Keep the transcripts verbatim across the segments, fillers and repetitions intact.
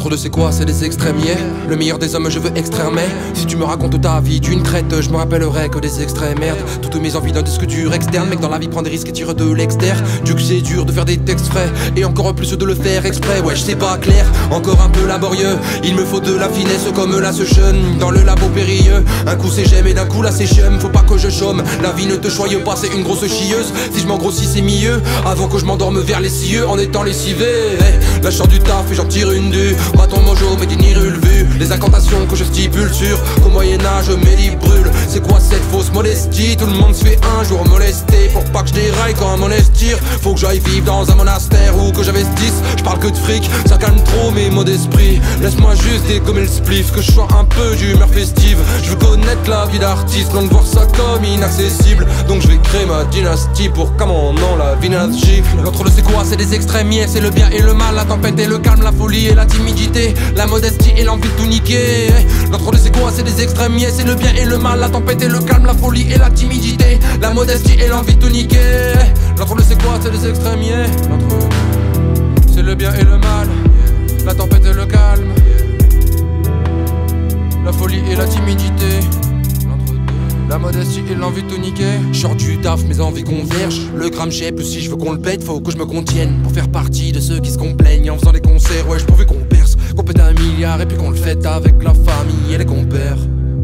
L'entre-deux c'est quoi? C'est des extrêmes, yeah. Le meilleur des hommes je veux extraire, mais si tu me racontes ta vie d'une traite, je me rappellerai que des extraits, merde. Toutes mes envies d'un disque dur externe. Mec dans la vie prend des risques et tire de l'externe. Dieu que c'est dur de faire des textes frais, et encore plus de le faire exprès. Ouais je sais pas clair, encore un peu laborieux. Il me faut de la finesse comme là ce jeune dans le labo périlleux. Un coup c'est j'aime et d'un coup là c'est chum. Faut pas que je chôme, la vie ne te choye pas, c'est une grosse chieuse. Si je m'engrossis c'est mieux, avant que je m'endorme vers les cieux en étant lessivé. Hey, lâchant du taf et j'en tire une du bâton mojo mais d'une irule vue. Les incantations que je stipule sur qu'au Moyen-Âge mes livres brûlent. C'est quoi cette fausse modestie? Tout le monde se fait un jour molester. Pour pas que je déraille quand mon estir, faut que j'aille vivre dans un monastère ou que j'investisse. Je parle que de fric, ça calme trop mes mots d'esprit. Laisse-moi juste dégommer le spliff, que je sois un peu d'humeur festive. Je veux connaître la vie d'artiste, non de voir ça comme inaccessible. Donc je vais créer ma dynastie pour qu'à mon nom la vie naisse gifle. L'entre-deux c'est quoi? C'est des extrêmes, yeah. C'est le bien et le mal, la tempête et le calme, la folie et la timidité, la modestie et l'envie de tout niquer. L'entre-deux c'est quoi? C'est des extrêmes, yeah. C'est le bien et le mal, la tempête et le calme, la folie et la timidité, la modestie et l'envie de tout niquer. L'entre-deux c'est quoi? C'est des extrêmes, yeah. L'entre-deux c'est le bien et le mal, la tempête et le calme, la folie et la timidité, la modestie et l'envie de tout niquer. J'sors du taf, mes envies convergent. Le gramme j'ai plus si je veux qu'on le pète, faut que je me contienne pour faire partie de ceux qui se complaignent en faisant des concerts. Ouais, j'pourvu qu'on perce, qu'on pète un milliard et puis qu'on le fête avec la famille et les compères.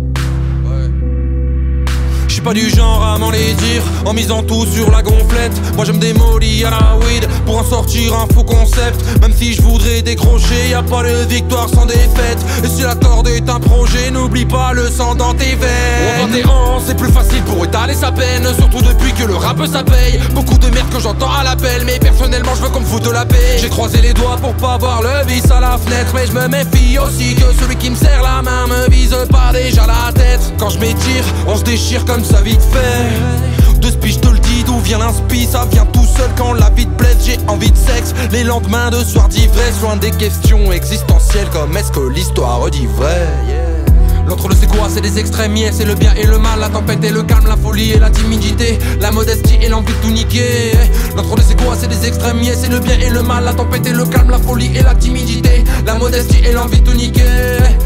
J'suis pas du genre à m'en les dire en misant tout sur la gonflette. Moi je me démolis à la weed pour en sortir un faux concept. Même si je voudrais décrocher, y'a pas de victoire sans défaite. Et si la corde est un projet, n'oublie pas le sang dans tes veines. En vingt et un c'est plus facile pour étaler sa peine, surtout depuis que le rap ça paye. Beaucoup de merde que j'entends à l'appel, mais personnellement je veux qu'on me foute la paix. J'ai croisé les doigts pour pas voir le vice à la fenêtre, mais je me méfie aussi que celui qui me serre la main me vise pas déjà la tête. Quand je m'étire, on se déchire comme ça vite fait. De speech je te le dis, d'où vient l'inspi, ça vient tout seul quand la vie te blesse. J'ai envie de sexe, les lendemains de soir d'ivresse, loin des questions existentielles comme est-ce que l'histoire dit vrai, yeah. L'entre-deux c'est quoi? C'est des extrêmes, yeah. C'est le bien et le mal, la tempête et le calme, la folie et la timidité, la modestie et l'envie de tout niquer. L'entre-deux c'est quoi? C'est des extrêmes, yeah. C'est le bien et le mal, la tempête et le calme, la folie et la timidité, la modestie et l'envie de tout niquer.